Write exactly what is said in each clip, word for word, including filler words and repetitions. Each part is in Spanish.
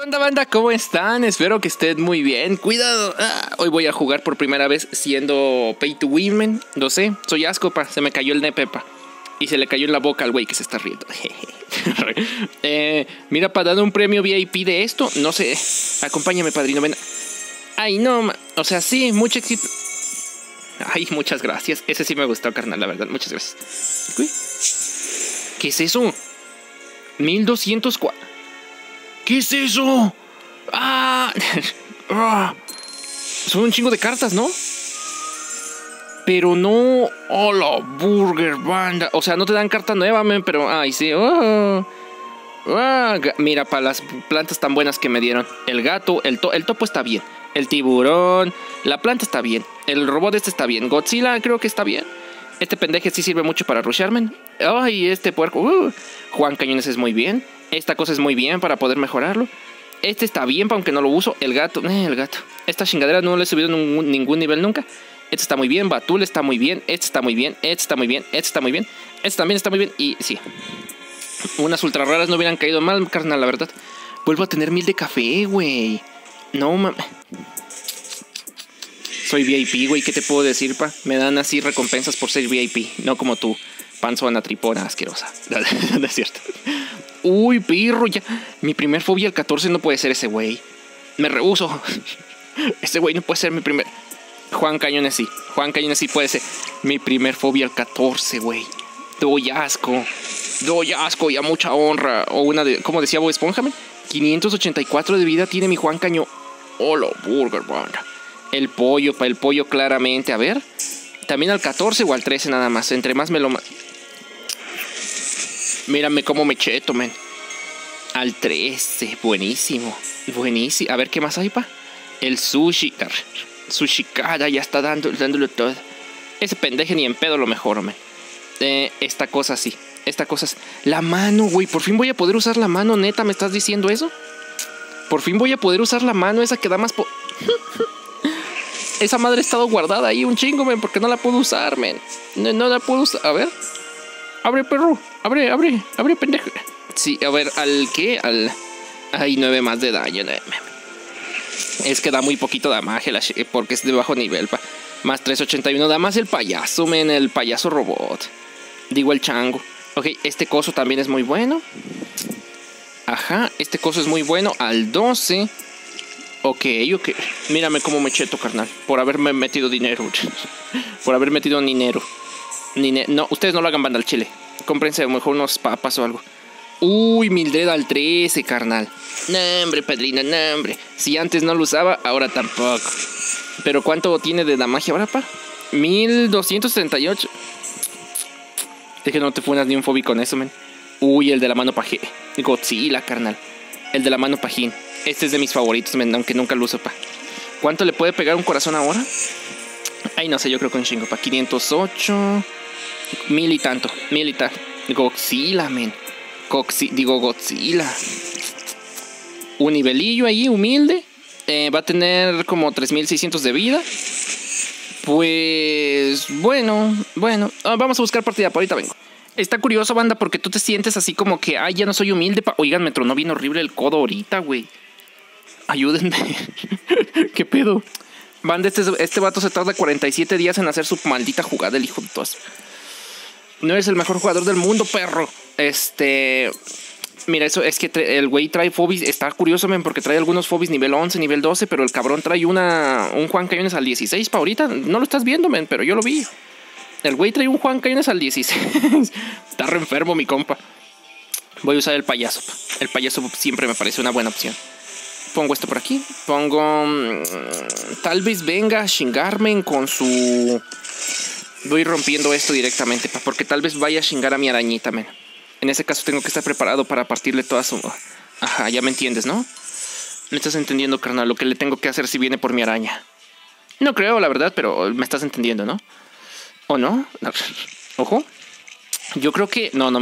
¿Qué onda, banda? ¿Cómo están? Espero que estén muy bien. Cuidado, ah, hoy voy a jugar por primera vez siendo Pay to Win, man. Lo sé, soy asco, pa. Se me cayó el nepe, pa. Y se le cayó en la boca al güey que se está riendo. eh, mira, para dar un premio V I P de esto, no sé. Acompáñame, padrino, ven. Ay, no, ma. O sea, sí, mucho éxito. Ay, muchas gracias. Ese sí me gustó, carnal, la verdad. Muchas gracias. Uy. ¿Qué es eso? mil doscientos cuatro. ¿Qué es eso? ¡Ah! ah. Son un chingo de cartas, ¿no? Pero no... ¡Hola, burger, banda! O sea, no te dan carta nueva, man, pero... ¡Ay, sí! Oh. Ah, mira, para las plantas tan buenas que me dieron. El gato, el, to el topo está bien. El tiburón, la planta está bien. El robot este está bien. Godzilla creo que está bien. Este pendeje sí sirve mucho para rusharme. Ay, este puerco. Uh. Juan Cañones es muy bien. Esta cosa es muy bien para poder mejorarlo. Este está bien, aunque no lo uso. El gato, eh, el gato. Esta chingadera no le he subido ningún, ningún nivel nunca. Este está muy bien. Batul está muy bien. Este está muy bien. Este está muy bien. Este está muy bien. Este también está muy bien. Y sí. Unas ultra raras no hubieran caído mal, carnal, la verdad. Vuelvo a tener mil de café, güey. No, mames. Soy V I P, güey. ¿Qué te puedo decir, pa? Me dan así recompensas por ser V I P. No como tú, panzona tripona asquerosa. No es cierto. Uy, pirro, ya. Mi primer fobia al catorce no puede ser ese güey. Me rehúso. Ese güey no puede ser mi primer... Juan Cañones sí. Juan Cañones sí puede ser mi primer fobia al catorce, güey. Doy asco. Doy asco y a mucha honra. O una de... ¿Cómo decía Bob Esponja, man? quinientos ochenta y cuatro de vida tiene mi Juan Caño. Hola, burger, banda. El pollo, para el pollo claramente. A ver. También al catorce o al trece nada más. Entre más me lo... Mírame cómo me cheto, men. Al trece. Buenísimo. Buenísimo. A ver, ¿qué más hay, pa? El sushi. Sushi cara ya está dando, dándolo todo. Ese pendeje ni en pedo lo mejor, men. Eh, esta cosa sí. Esta cosa es... La mano, güey. Por fin voy a poder usar la mano, neta. ¿Me estás diciendo eso? Por fin voy a poder usar la mano. Esa que da más... Po Esa madre ha estado guardada ahí un chingo, men. Porque no la puedo usar, men. No, no la puedo usar. A ver. Abre, perro. Abre, abre. Abre, pendejo. Sí, a ver, ¿al qué? Al... Hay nueve más de daño. Es que da muy poquito damage porque es de bajo nivel, pa. Más trescientos ochenta y uno. Da más el payaso, men. El payaso robot. Digo, el chango. Ok, este coso también es muy bueno. Ajá, este coso es muy bueno. Al doce. Ok, ok. Mírame cómo me cheto, carnal. Por haberme metido dinero. Por haber metido dinero. Nine no, ustedes no lo hagan, banda, al chile. Cómprense a lo mejor unos papas o algo. Uy, Mildred al trece, carnal. No, hombre, padrino, no, hombre. Si antes no lo usaba, ahora tampoco. Pero ¿cuánto tiene de damage ahora, pa? mil doscientos setenta y ocho. Es que no te funas ni un fobi con eso, men. Uy, el de la mano pajín. Godzilla, carnal. El de la mano pajín. Este es de mis favoritos, men, aunque nunca lo uso, pa. ¿Cuánto le puede pegar un corazón ahora? Ay, no sé, yo creo que un chingo, pa. quinientos ocho. Mil y tanto. Mil y tanto. Godzilla, men. Goxi digo, Godzilla. Un nivelillo ahí, humilde. Eh, va a tener como tres mil seiscientos de vida. Pues... Bueno, bueno. Ah, vamos a buscar partida, por ahorita vengo. Está curioso, banda, porque tú te sientes así como que... Ay, ya no soy humilde, pa... Oigan, me tronó bien horrible el codo ahorita, güey. Ayúdenme. ¿Qué pedo? Banda, este, este vato se tarda cuarenta y siete días en hacer su maldita jugada, el hijo de todas. No eres el mejor jugador del mundo, perro. Este... Mira, eso es que el güey trae fobis. Está curioso, men, porque trae algunos fobis nivel once, nivel doce. Pero el cabrón trae una un Juan Cañones al dieciséis pa' ahorita. No lo estás viendo, men, pero yo lo vi. El güey trae un Juan Cañones al dieciséis. Está re enfermo, mi compa. Voy a usar el payaso, pa. El payaso siempre me parece una buena opción. Pongo esto por aquí. Pongo... Mmm, tal vez venga a chingarme con su... Voy rompiendo esto directamente, pa, porque tal vez vaya a chingar a mi arañita, men. En ese caso tengo que estar preparado para partirle toda su... Ajá, ya me entiendes, ¿no? Me estás entendiendo, carnal, lo que le tengo que hacer si viene por mi araña. No creo, la verdad, pero me estás entendiendo, ¿no? ¿O no? No. Ojo. Yo creo que... No, no...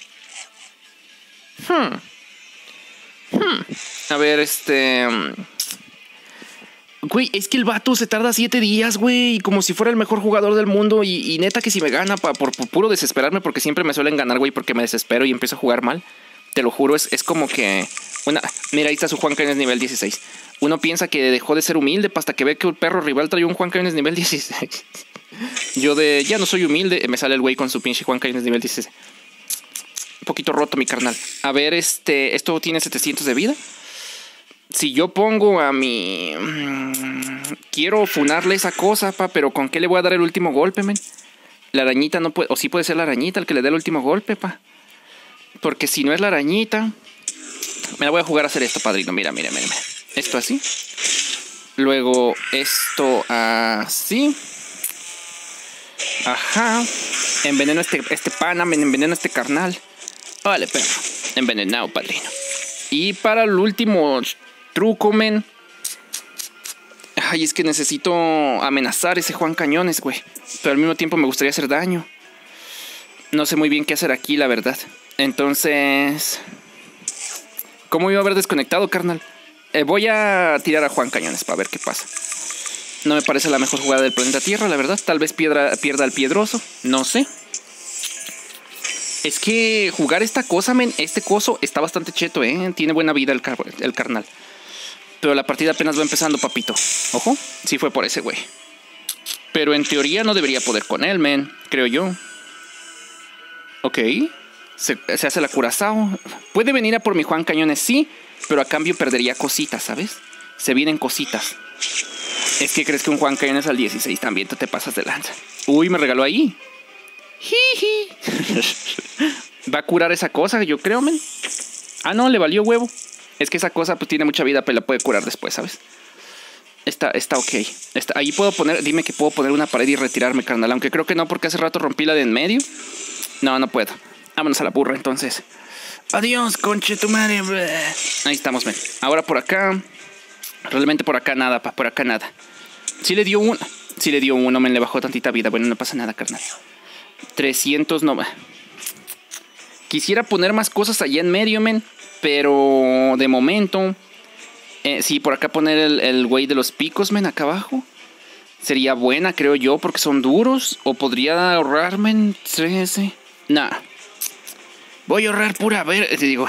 Hmm. Hmm. A ver, este... Güey, es que el vato se tarda siete días, güey. Como si fuera el mejor jugador del mundo. Y, y neta que si me gana, pa, por, por puro desesperarme. Porque siempre me suelen ganar, güey, porque me desespero y empiezo a jugar mal. Te lo juro, es, es como que Una, mira, ahí está su Juan Cañones nivel dieciséis. Uno piensa que dejó de ser humilde hasta que ve que el perro rival trae un Juan Cañones nivel dieciséis. Yo de ya no soy humilde, me sale el güey con su pinche Juan Cañones nivel dieciséis. Un poquito roto mi carnal. A ver, este, esto tiene setecientos de vida. Si yo pongo a mi... Quiero funarle esa cosa, pa, pero ¿con qué le voy a dar el último golpe, men? La arañita no puede... O sí puede ser la arañita el que le dé el último golpe, pa. Porque si no es la arañita... Me la voy a jugar a hacer esto, padrino. Mira, mira, mira, mira. Esto así. Luego esto así. Ajá. Enveneno este, este pana, me enveneno este carnal. Vale, perro. Envenenado, padrino. Y para el último truco, men. Ay, es que necesito amenazar ese Juan Cañones, güey. Pero al mismo tiempo me gustaría hacer daño. No sé muy bien qué hacer aquí, la verdad. Entonces... ¿Cómo iba a haber desconectado, carnal? Eh, voy a tirar a Juan Cañones para ver qué pasa. No me parece la mejor jugada del planeta Tierra, la verdad. Tal vez piedra, pierda el piedroso. No sé. Es que jugar esta cosa, men, este coso está bastante cheto, ¿eh? Tiene buena vida el, car el carnal. Pero la partida apenas va empezando, papito. Ojo, sí fue por ese güey. Pero en teoría no debería poder con él, men. Creo yo. Ok. Se, se hace la Curazao. Puede venir a por mi Juan Cañones, sí. Pero a cambio perdería cositas, ¿sabes? Se vienen cositas. Es que crees que un Juan Cañones al dieciséis también tú te pasas de lanza. Uy, me regaló ahí. Jiji. Va a curar esa cosa, yo creo, men. Ah, no, le valió huevo. Es que esa cosa pues tiene mucha vida, pero la puede curar después, ¿sabes? Está, está ok. Está, ahí puedo poner, dime que puedo poner una pared y retirarme, carnal. Aunque creo que no, porque hace rato rompí la de en medio. No, no puedo. Vámonos a la burra, entonces. Adiós, conche tu madre. Ahí estamos, men. Ahora por acá. Realmente por acá nada, pa. Por acá nada. Sí le dio uno. Sí le dio uno, men. Le bajó tantita vida. Bueno, no pasa nada, carnal. trescientos no. Quisiera poner más cosas allá en medio, men. Pero de momento. Eh, sí, por acá poner el, el güey de los picos, men. Acá abajo. Sería buena, creo yo, porque son duros. O podría ahorrarme en trece. Nah. Voy a ahorrar pura ver. Te digo.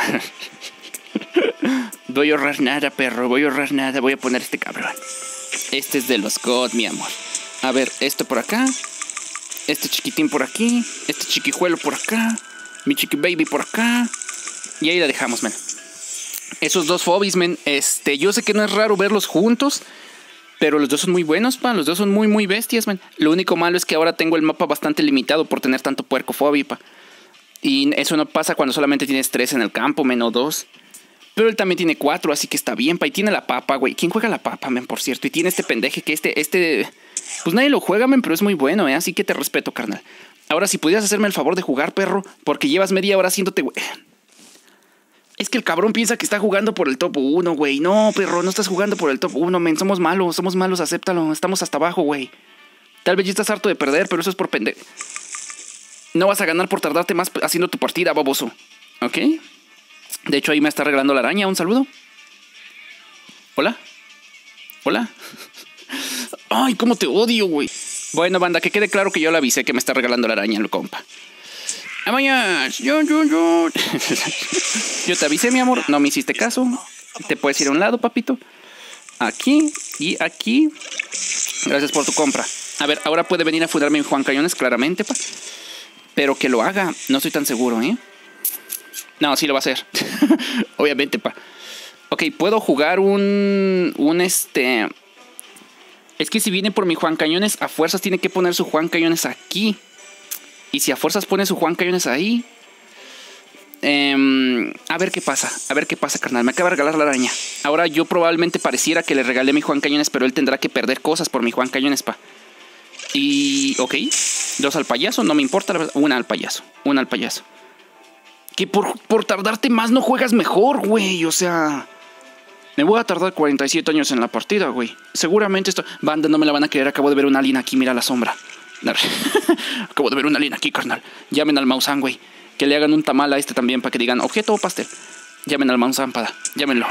Voy a ahorrar nada, perro. Voy a ahorrar nada. Voy a poner este cabrón. Este es de los God, mi amor. A ver, esto por acá. Este chiquitín por aquí. Este chiquijuelo por acá. Mi chiqui baby por acá. Y ahí la dejamos, men. Esos dos Phobis, men. Este, yo sé que no es raro verlos juntos. Pero los dos son muy buenos, pa. Los dos son muy, muy bestias, men. Lo único malo es que ahora tengo el mapa bastante limitado por tener tanto puerco Phobi, pa. Y eso no pasa cuando solamente tienes tres en el campo, men, o dos. Pero él también tiene cuatro, así que está bien, pa. Y tiene la papa, güey. ¿Quién juega la papa, men, por cierto? Y tiene este pendeje que este, este... Pues nadie lo juega, men, pero es muy bueno, ¿eh? Así que te respeto, carnal. Ahora, si pudieras hacerme el favor de jugar, perro, porque llevas media hora haciéndote, güey. Es que el cabrón piensa que está jugando por el top uno, güey. No, perro, no estás jugando por el top uno, men. Somos malos, somos malos, acéptalo. Estamos hasta abajo, güey. Tal vez ya estás harto de perder, pero eso es por pendejo. No vas a ganar por tardarte más haciendo tu partida, baboso. ¿Ok? De hecho, ahí me está regalando la araña. Un saludo. Hola. Hola. Ay, cómo te odio, güey. Bueno, banda, que quede claro que yo le avisé que me está regalando la araña, lo compa. Amañas. Yo, yo, yo. Yo te avisé, mi amor. No me hiciste caso. Te puedes ir a un lado, papito. Aquí y aquí. Gracias por tu compra. A ver, ahora puede venir a fundarme en Juan Cañones, claramente, pa. Pero que lo haga, no estoy tan seguro, ¿eh? No, sí lo va a hacer. Obviamente, pa. Ok, puedo jugar un... Un este... Es que si viene por mi Juan Cañones, a fuerzas tiene que poner su Juan Cañones aquí. Y si a fuerzas pone su Juan Cañones ahí... Eh, a ver qué pasa. A ver qué pasa, carnal. Me acaba de regalar la araña. Ahora yo probablemente pareciera que le regalé mi Juan Cañones, pero él tendrá que perder cosas por mi Juan Cañones, pa. Y... ok. Dos al payaso, no me importa, la verdad. Una al payaso, una al payaso. Que por, por tardarte más no juegas mejor, güey. O sea, me voy a tardar cuarenta y siete años en la partida, güey. Seguramente esto... Banda, no me la van a creer, acabo de ver un alien aquí, mira la sombra. Acabo de ver un alien aquí, carnal. Llamen al Maussan, güey. Que le hagan un tamal a este también para que digan objeto o pastel. Llamen al Maussan, pada. Llámenlo.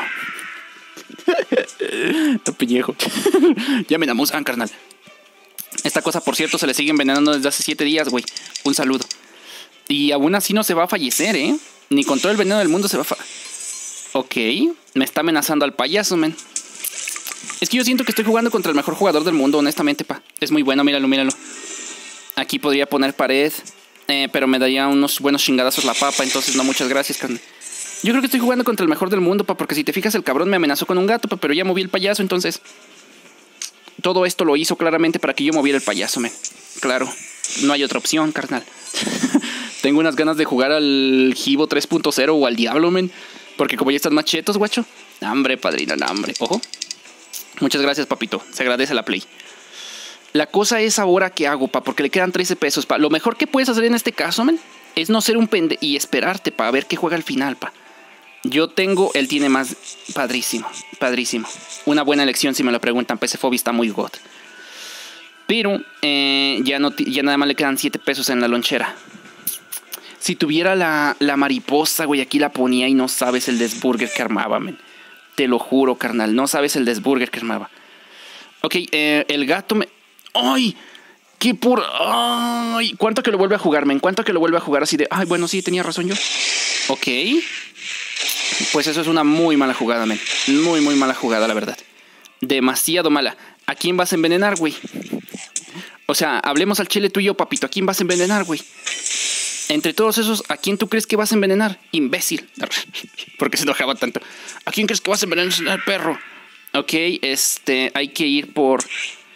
Topiñejo. Llamen a Maussan, carnal. Esta cosa, por cierto, se le sigue envenenando desde hace siete días, güey. Un saludo. Y aún así no se va a fallecer, ¿eh? Ni con todo el veneno del mundo se va a fa... Ok, me está amenazando al payaso, men. Es que yo siento que estoy jugando contra el mejor jugador del mundo, honestamente, pa. Es muy bueno, míralo, míralo. Aquí podría poner pared, eh, pero me daría unos buenos chingadazos la papa, entonces no, muchas gracias, carnal. Yo creo que estoy jugando contra el mejor del mundo, pa, porque si te fijas, el cabrón me amenazó con un gato, pa, pero ya moví el payaso, entonces... Todo esto lo hizo claramente para que yo moviera el payaso, men. Claro, no hay otra opción, carnal. Tengo unas ganas de jugar al Givo tres punto cero o al Diablo, men. Porque como ya están más chetos, guacho. Hambre, padrino, hambre. Ojo. Muchas gracias, papito. Se agradece la play. La cosa es ahora qué hago, pa, porque le quedan trece pesos, pa. Lo mejor que puedes hacer en este caso, men, es no ser un pende y esperarte, pa, a ver qué juega al final, pa. Yo tengo, él tiene más. Padrísimo, padrísimo. Una buena elección si me lo preguntan. P C Fobi está muy god. Pero eh, ya, no, ya nada más le quedan siete pesos en la lonchera. Si tuviera la, la mariposa, güey, aquí la ponía y no sabes el desburger que armaba, men. Te lo juro, carnal. No sabes el desburger que armaba. Ok, eh, el gato me... ¡Ay! ¡Qué por... ¡Ay! ¿Cuánto que lo vuelve a jugar, men? ¿Cuánto que lo vuelve a jugar así de... Ay, bueno, sí, tenía razón yo. Ok. Pues eso es una muy mala jugada, men. Muy, muy mala jugada, la verdad. Demasiado mala. ¿A quién vas a envenenar, güey? O sea, hablemos al chile tú y yo, papito. ¿A quién vas a envenenar, güey? Entre todos esos, ¿a quién tú crees que vas a envenenar? Imbécil. ¿Por qué se enojaba tanto? ¿A quién crees que vas a envenenar, perro? Ok, este... Hay que ir por...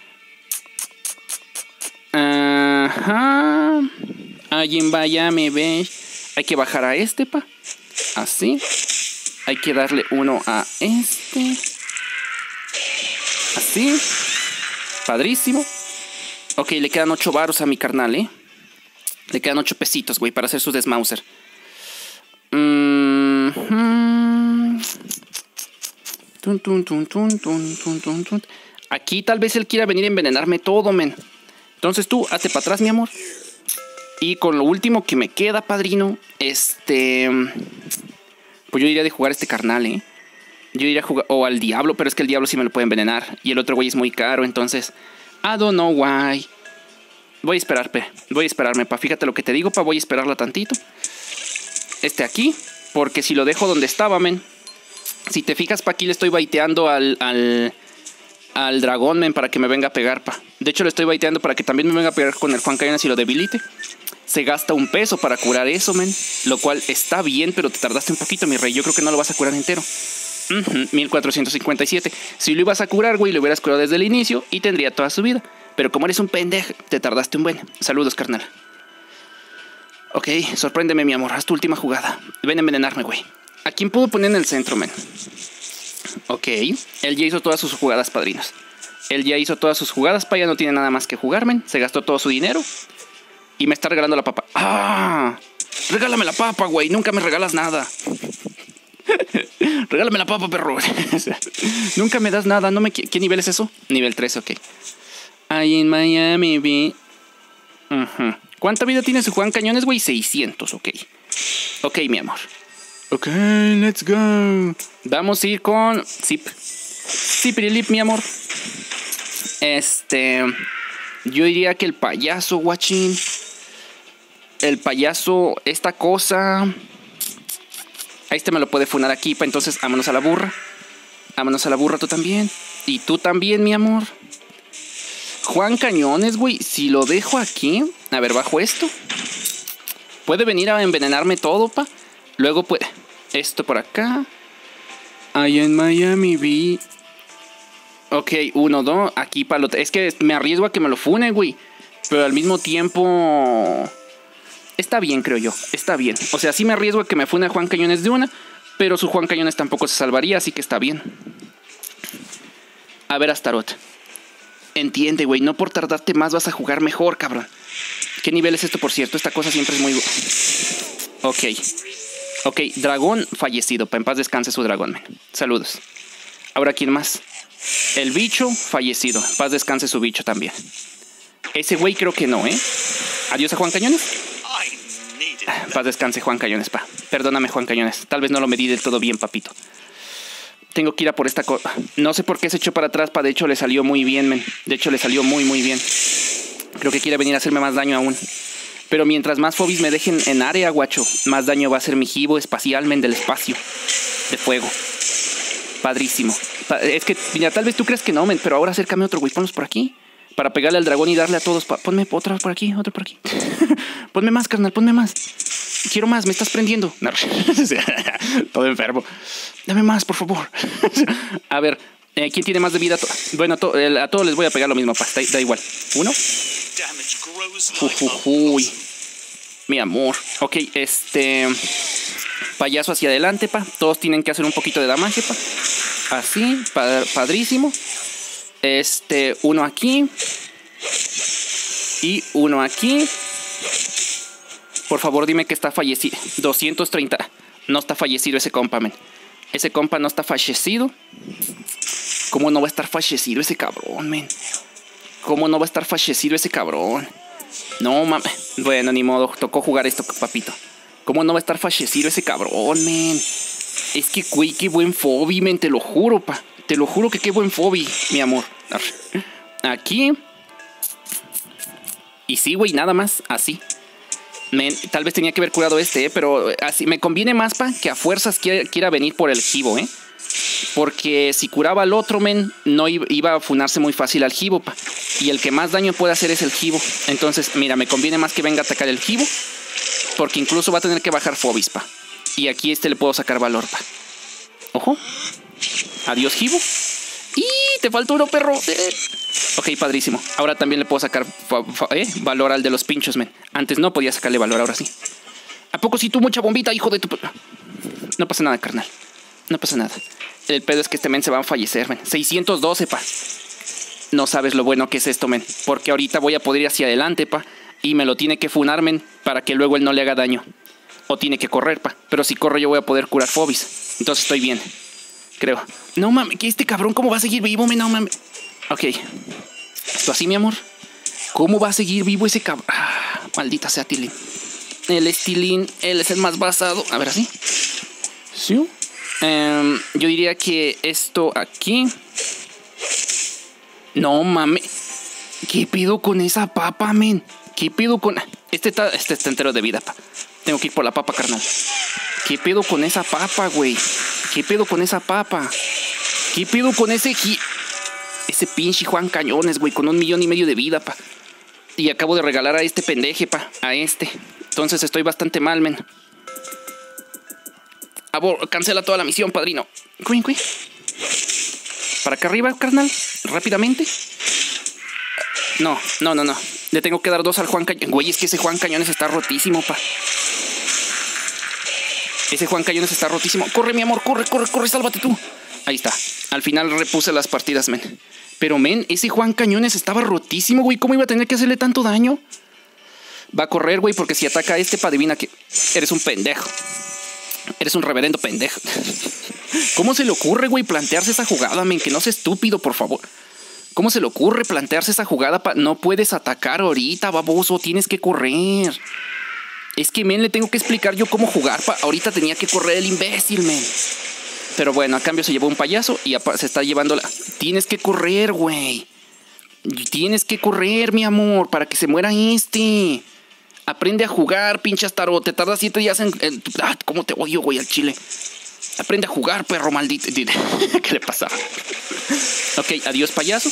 Ajá. Alguien vaya, me ve. Hay que bajar a este, pa. Así. Hay que darle uno a este. Así. Padrísimo. Ok, le quedan ocho varos a mi carnal, ¿eh? Le quedan ocho pesitos, güey, para hacer su desmauser. Mm-hmm. Tun, tun, tun, tun, tun, tun, tun, tun. Aquí tal vez él quiera venir a envenenarme todo, men. Entonces tú, hazte para atrás, mi amor. Y con lo último que me queda, padrino, este... Pues yo iría de jugar a este carnal, ¿eh? Yo iría a jugar... O al Diablo, pero es que el Diablo sí me lo puede envenenar. Y el otro güey es muy caro, entonces... I don't know why. Voy a esperar, pe. Voy a esperarme, pa. Fíjate lo que te digo, pa. Voy a esperarla tantito. Este aquí. Porque si lo dejo donde estaba, men. Si te fijas, pa, aquí le estoy baiteando al... Al, al dragón, men, para que me venga a pegar, pa. De hecho, le estoy baiteando para que también me venga a pegar con el Juan Cayones y lo debilite. Se gasta un peso para curar eso, men. Lo cual está bien, pero te tardaste un poquito, mi rey. Yo creo que no lo vas a curar entero. Uh-huh, mil cuatrocientos cincuenta y siete. Si lo ibas a curar, güey, lo hubieras curado desde el inicio y tendría toda su vida. Pero como eres un pendejo, te tardaste un buen. Saludos, carnal. Ok, sorpréndeme, mi amor. Haz tu última jugada. Ven a envenenarme, güey. ¿A quién puedo poner en el centro, men? Ok, él ya hizo todas sus jugadas, padrinos. Él ya hizo todas sus jugadas, pa. Ya no tiene nada más que jugar, men. Se gastó todo su dinero. Y me está regalando la papa. ¡Ah! Regálame la papa, güey. Nunca me regalas nada. Regálame la papa, perro. Nunca me das nada. No me... ¿Qué nivel es eso? Nivel tres, ok. Ahí en Miami, vi. Uh-huh. ¿Cuánta vida tiene su Juan Cañones, güey? seiscientos, ok. Ok, mi amor. Ok, let's go. Vamos a ir con Zip. Zipirelip, mi amor. Este... Yo diría que el payaso, guachín. El payaso, esta cosa. A este me lo puede funar aquí, pa. Entonces, vámonos a la burra. Vámonos a la burra tú también. Y tú también, mi amor. Juan Cañones, güey. Si lo dejo aquí. A ver, bajo esto. Puede venir a envenenarme todo, pa. Luego puede... Esto por acá. Allá en Miami vi... Ok, uno, dos. Aquí para lo... Es que me arriesgo a que me lo fune, güey. Pero al mismo tiempo... Está bien, creo yo. Está bien. O sea, sí me arriesgo a que me fune a Juan Cañones de una. Pero su Juan Cañones tampoco se salvaría, así que está bien. A ver, Astaroth. Entiende, güey. No por tardarte más vas a jugar mejor, cabrón. ¿Qué nivel es esto, por cierto? Esta cosa siempre es muy... Ok. Ok, dragón fallecido. Pa' en paz descanse su dragón, man. Saludos. Ahora, ¿quién más? El bicho fallecido. Paz descanse su bicho también. Ese güey creo que no, ¿eh? Adiós a Juan Cañones. Paz descanse Juan Cañones, pa. Perdóname, Juan Cañones. Tal vez no lo medí del todo bien, papito. Tengo que ir a por esta cosa. No sé por qué se echó para atrás, pa. De hecho, le salió muy bien, men. De hecho, le salió muy, muy bien. Creo que quiere venir a hacerme más daño aún. Pero mientras más Fobis me dejen en área, guacho, más daño va a hacer mi Givo espacial, men, del espacio. de fuego. Padrísimo. Es que, mira, tal vez tú creas que no, men, pero ahora acércame otro, güey. Ponlos por aquí. Para pegarle al dragón y darle a todos. Ponme otra por aquí, otro por aquí. Ponme más, carnal, ponme más. Quiero más, me estás prendiendo. No. Todo enfermo. Dame más, por favor. A ver, eh, ¿quién tiene más de vida? Bueno, a, to a todos les voy a pegar lo mismo, pa. Da, da igual. Uno. Uy. Mi amor. Ok, este... payaso hacia adelante, pa. Todos tienen que hacer un poquito de damaje, pa. Así, pa padrísimo. Este, uno aquí. Y uno aquí. Por favor, dime que está fallecido. doscientos treinta. No está fallecido ese compa, men. Ese compa no está fallecido. ¿Cómo no va a estar fallecido ese cabrón, men? ¿Cómo no va a estar fallecido ese cabrón? No, mames. Bueno, ni modo. Tocó jugar esto, papito. ¿Cómo no va a estar fallecido ese cabrón, men? Es que, güey, qué buen Fobi, men. Te lo juro, pa. Te lo juro que qué buen Fobi, mi amor. Aquí. Y sí, güey, nada más. Así. Men, tal vez tenía que haber curado este, ¿eh? Pero así me conviene más, pa, que a fuerzas quiera, quiera venir por el Jibo, ¿eh? Porque si curaba al otro, men, no iba, iba a funarse muy fácil al Jibo, pa. Y el que más daño puede hacer es el Jibo. Entonces, mira, me conviene más que venga a atacar el Jibo. Porque incluso va a tener que bajar Fobis, pa. Y aquí este le puedo sacar valor, pa. Ojo. Adiós, Jibo. ¡Y! Te faltó uno, perro. Eh. Ok, padrísimo. Ahora también le puedo sacar eh, valor al de los pinchos, men. Antes no podía sacarle valor, ahora sí. ¿A poco si tú mucha bombita, hijo de tu... No pasa nada, carnal. No pasa nada. El pedo es que este men se va a fallecer, men. seiscientos doce, pa. No sabes lo bueno que es esto, men. Porque ahorita voy a poder ir hacia adelante, pa. Y me lo tiene que funar, men, para que luego él no le haga daño. O tiene que correr, pa. Pero si corro yo voy a poder curar Fobis. Entonces estoy bien. Creo. No mames, que este cabrón, ¿cómo va a seguir vivo, men? No mames. Ok. Esto así, mi amor. ¿Cómo va a seguir vivo ese cabrón? Ah, maldita sea Tilín. El Estilín, él es el más basado. A ver, así. ¿Sí? Um, yo diría que esto aquí. No mames. ¿Qué pido con esa papa, men? ¿Qué pido con...? Este está, este está entero de vida, pa. Tengo que ir por la papa, carnal. ¿Qué pedo con esa papa, güey? ¿Qué pedo con esa papa? ¿Qué pedo con ese... Ese pinche Juan Cañones, güey, con un millón y medio de vida, pa. Y acabo de regalar a este pendeje, pa. A este. Entonces estoy bastante mal, men. Abor cancela toda la misión, padrino. Cuin, cuin. Para acá arriba, carnal. Rápidamente. No, no, no, no. Le tengo que dar dos al Juan Cañones. Güey, es que ese Juan Cañones está rotísimo, pa. Ese Juan Cañones está rotísimo. Corre, mi amor, corre, corre, corre, sálvate tú. Ahí está. Al final repuse las partidas, men. Pero, men, ese Juan Cañones estaba rotísimo, güey. ¿Cómo iba a tener que hacerle tanto daño? Va a correr, güey, porque si ataca a este, pa, adivina que eres un pendejo. Eres un reverendo pendejo. ¿Cómo se le ocurre, güey, plantearse esa jugada, men? Que no sea estúpido, por favor. ¿Cómo se le ocurre plantearse esa jugada, pa? No puedes atacar ahorita, baboso. Tienes que correr. Es que, men, le tengo que explicar yo cómo jugar, pa. Ahorita tenía que correr el imbécil, men. Pero bueno, a cambio se llevó un payaso y se está llevando la... Tienes que correr, güey. Tienes que correr, mi amor, para que se muera este. Aprende a jugar, pinche Astaro. Te tardas siete días en... en... Ah, cómo te odio, güey, al chile. Aprende a jugar, perro maldito. ¿Qué le pasa? Ok, adiós, payaso.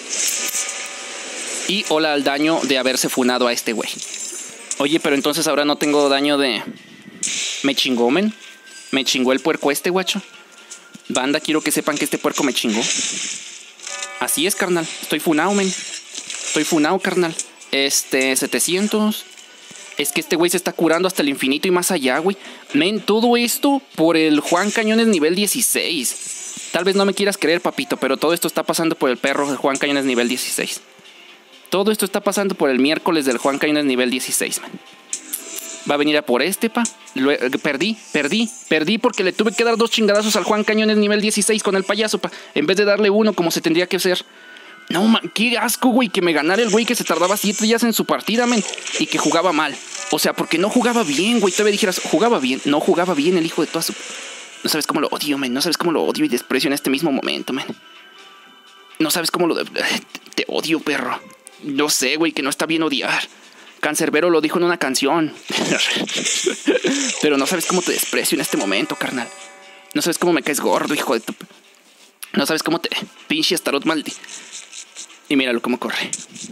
Y hola al daño de haberse funado a este güey. Oye, pero entonces ahora no tengo daño de... Me chingó, men. Me chingó el puerco este, guacho. Banda, quiero que sepan que este puerco me chingó. Así es, carnal. Estoy funado, men. Estoy funado, carnal. Este, setecientos. Es que este güey se está curando hasta el infinito y más allá, güey. Men, todo esto por el Juan Cañones nivel dieciséis. Tal vez no me quieras creer, papito, pero todo esto está pasando por el perro de Juan Cañones nivel dieciséis. Todo esto está pasando por el miércoles del Juan Cañones nivel dieciséis, man. Va a venir a por este, pa. Lo, eh, perdí, perdí, perdí porque le tuve que dar dos chingadazos al Juan Cañones nivel dieciséis con el payaso, pa. En vez de darle uno como se tendría que hacer. No, man, qué asco, güey, que me ganara el güey que se tardaba siete días en su partida, men. Y que jugaba mal. O sea, porque no jugaba bien, güey. Todavía dijeras, jugaba bien. No jugaba bien el hijo de toda su... No sabes cómo lo odio, men. No sabes cómo lo odio y desprecio en este mismo momento, men. No sabes cómo lo... Te odio, perro. No sé, güey, que no está bien odiar. Cancerbero lo dijo en una canción. Pero no sabes cómo te desprecio en este momento, carnal. No sabes cómo me caes gordo, hijo de tu... No sabes cómo te... Pinche Astaroth maldi. Y míralo cómo corre.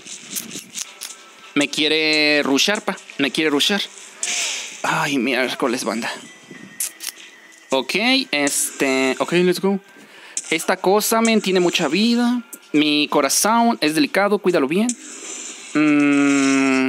Me quiere rushar, pa. Me quiere rushar. Ay, mira, coles banda. Ok, este... Ok, let's go. Esta cosa, men, tiene mucha vida. Mi corazón es delicado, cuídalo bien. Mm...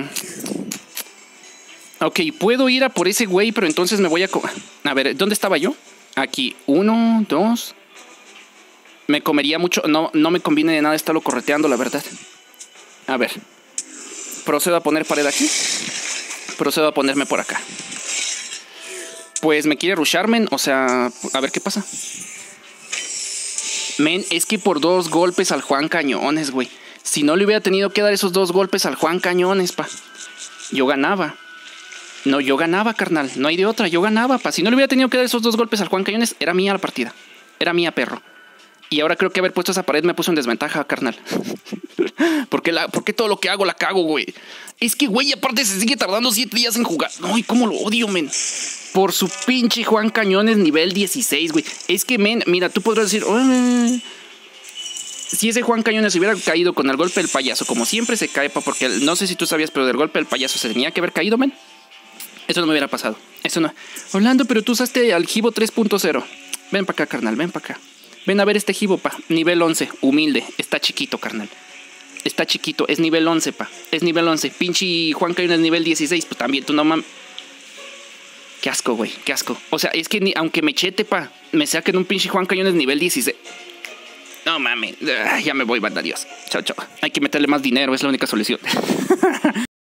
Ok, puedo ir a por ese güey, pero entonces me voy a... A ver, ¿dónde estaba yo? Aquí, uno, dos... Me comería mucho... No, no me conviene de nada estarlo correteando, la verdad. A ver. Procedo a poner pared aquí. Procedo a ponerme por acá. Pues me quiere rushar, men. O sea, a ver qué pasa. Men, es que por dos golpes al Juan Cañones, güey. Si no le hubiera tenido que dar esos dos golpes al Juan Cañones, pa. Yo ganaba. No, yo ganaba, carnal. No hay de otra, yo ganaba, pa. Si no le hubiera tenido que dar esos dos golpes al Juan Cañones, era mía la partida. Era mía, perro. Y ahora creo que haber puesto esa pared me puso en desventaja, carnal. ¿Por qué, la, ¿Por qué todo lo que hago la cago, güey? Es que, güey, aparte se sigue tardando siete días en jugar. No, y cómo lo odio, men. Por su pinche Juan Cañones nivel dieciséis, güey. Es que, men, mira, tú podrás decir... Oh, si ese Juan Cañones hubiera caído con el golpe del payaso, como siempre se cae, pa, porque no sé si tú sabías, pero del golpe del payaso se tenía que haber caído, men. Eso no me hubiera pasado. Eso no. Orlando, pero tú usaste al Gibo tres punto cero. Ven para acá, carnal, ven para acá. Ven a ver este Gibo, pa. Nivel once, humilde. Está chiquito, carnal. Está chiquito, es nivel once, pa. Es nivel once. Pinche Juan Cañones nivel dieciséis, pues también tú no mames. Qué asco, güey, qué asco. O sea, es que ni, aunque me chete, pa, me saquen un pinche Juan Cañones nivel dieciséis. No mames, ya me voy, banda, adiós. Chao, chao. Hay que meterle más dinero, es la única solución.